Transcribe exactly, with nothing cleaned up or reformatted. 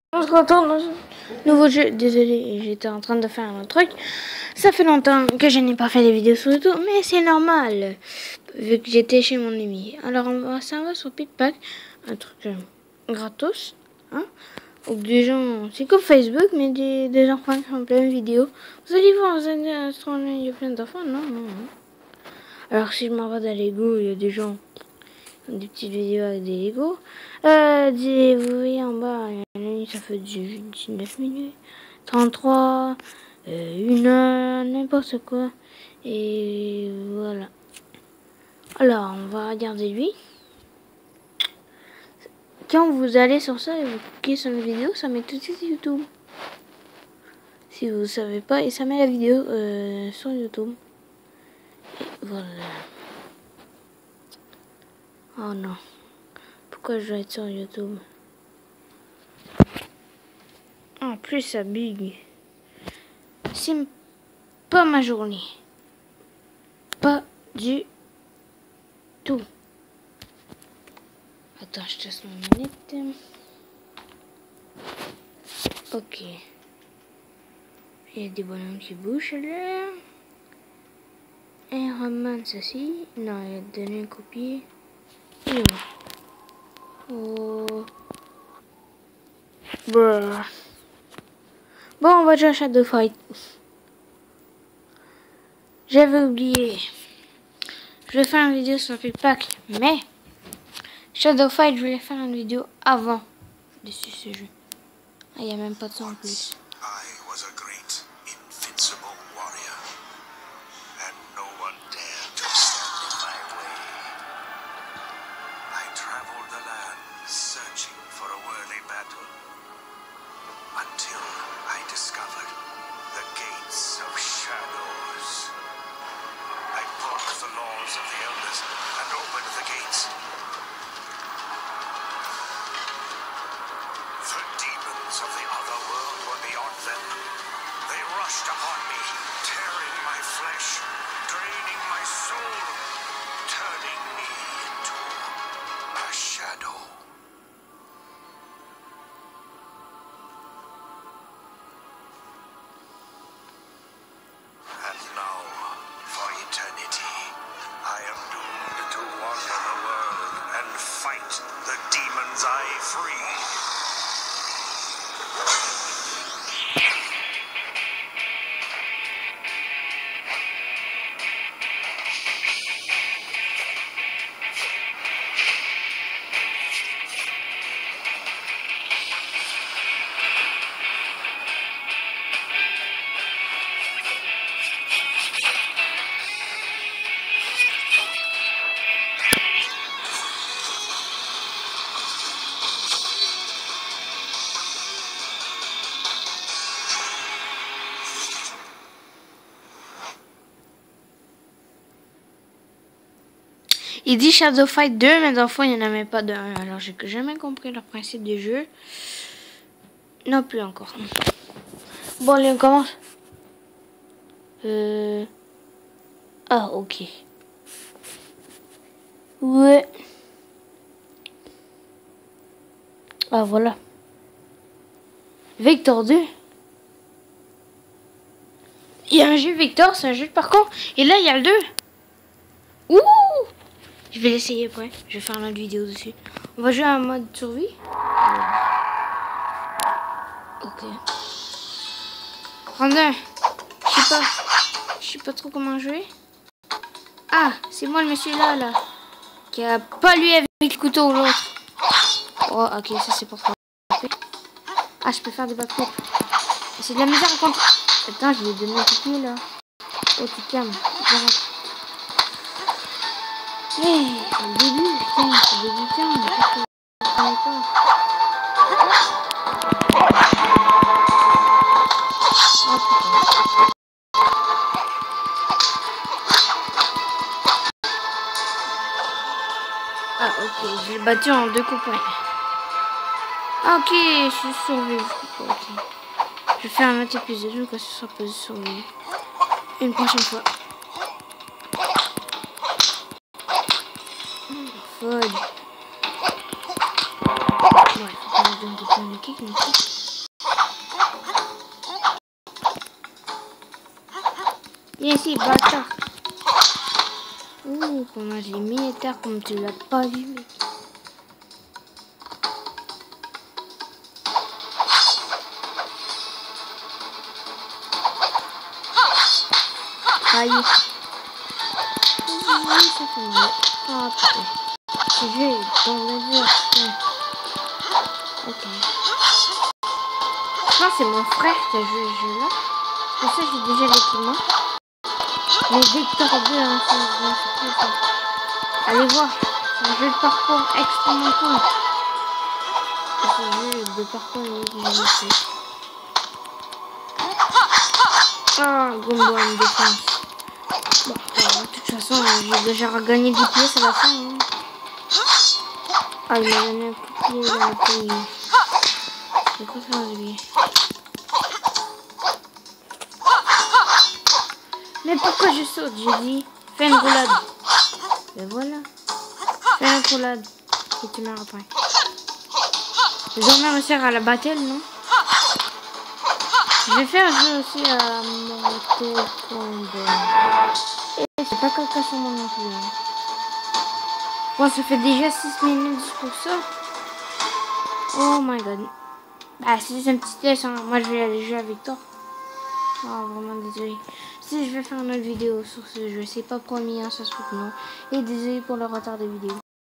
On se retrouve dans un nouveau jeu. Désolé, j'étais en train de faire un autre truc. Ça fait longtemps que je n'ai pas fait des vidéos sur YouTube, mais c'est normal, vu que j'étais chez mon ami. Alors on va, ça va sur Pickpack, un truc euh, gratos, hein. Ou des gens, c'est comme Facebook, mais des, des enfants qui font plein de vidéos. Vous allez voir, vous allez instruire, il y a plein d'enfants, non, non, non. Alors si je m'en vais dans Lego, il y a des gens qui font des petites vidéos avec des Lego. Euh, des, vous voyez en bas, ça fait dix-neuf minutes, trente-trois, euh, une heure, n'importe quoi. Et voilà. Alors, on va regarder lui. Quand vous allez sur ça et vous cliquez sur une vidéo, ça met tout de suite YouTube. Si vous ne savez pas, et ça met la vidéo euh, sur YouTube. Et voilà. Oh non. Pourquoi je dois être sur YouTube? En plus, ça bug. C'est pas ma journée. Pas du tout. Attends, je teste mon manette. Ok. Il y a des bonhommes qui bougent là. Un roman, ceci. Non, il a donné un copier. Et oh. Brrr. Bon, on va jouer à Shadow Fight. J'avais oublié. Je vais faire une vidéo sur Pickpack, mais Shadow Fight, je voulais faire une vidéo avant dessus ce jeu. Ah, il n'y a même pas de son en plus. Until I discovered the gates of shadows. I broke the laws of the elders and opened the gates. The demons of the other world were beyond them. They rushed upon me, tearing my flesh, draining my soul, turning me into a shadow. The demons I free. Il dit Shadow Fight deux, mais d'enfants, il n'y en avait pas de un. Alors, j'ai jamais compris leur principe du jeu. Non plus encore. Bon, allez, on commence. Euh... Ah, ok. Ouais. Ah, voilà. Vector deux. Il y a un jeu Vector, c'est un jeu de parcours. Et là, il y a le deux. Ouh! Je vais l'essayer après. Je vais faire une autre vidéo dessus. On va jouer à un mode survie. Ok. Random. Je sais pas. Je sais pas trop comment jouer. Ah, c'est moi le monsieur là, là. Qui a pas lui avec le couteau l'autre. Oh, ok, ça c'est pour toi. Ah, je peux faire des backflips. C'est de la misère à contre. Attends, je vais donner un coup de pied là. Oh, tu te calmes. Hey, c'est le début, putain, c'est le début, putain, mais qu'est-ce que je connais pas. Oh putain. Ah ok, je l'ai battu en deux coups points. Ah ok, je suis survécu. Okay. Je vais faire un autre épisode, je crois que ce sera pas survécu. Une prochaine fois. Folle. Ouais, faut que je donne des points de qui me kick? Viens ici, bâtard. Ouh, comment j'ai mis les terres comme tu l'as pas vu, mec. Aïe. Oui, ça fait mal. Ah, putain. Je vais dans le mur. Ok. Non, c'est mon frère qui a joué ce jeu-là. Pour ça, j'ai déjà l'équipement. Mais Victor deux, hein, c'est plus ça. Allez voir. C'est un jeu de parcours extrêmement cool. C'est un jeu de parcours que j'ai fait. Ah, Gombo a une défense. Bon, euh, de toute façon, j'ai déjà gagné des pièces à la fin. Hein. Ah, il m'a donné un coup de pied dans le pays. C'est quoi ça, lui? Mais pourquoi je saute? J'ai dit, fais une roulade. Et voilà. Fais une roulade. Et tu m'as repris. Je vais même réussir à la battle, non? Je vais faire jeu aussi à Mortal Kombat. Et c'est pas caca sur mon non plus. Hein. Bon, ça fait déjà six minutes pour ça. Oh my god. Bah, c'est un petit test. Hein. Moi, je vais aller jouer avec toi. Oh, vraiment désolé. Si je vais faire une autre vidéo sur ce jeu, c'est pas promis, hein, ça se trouve non. Et désolé pour le retard de vidéo.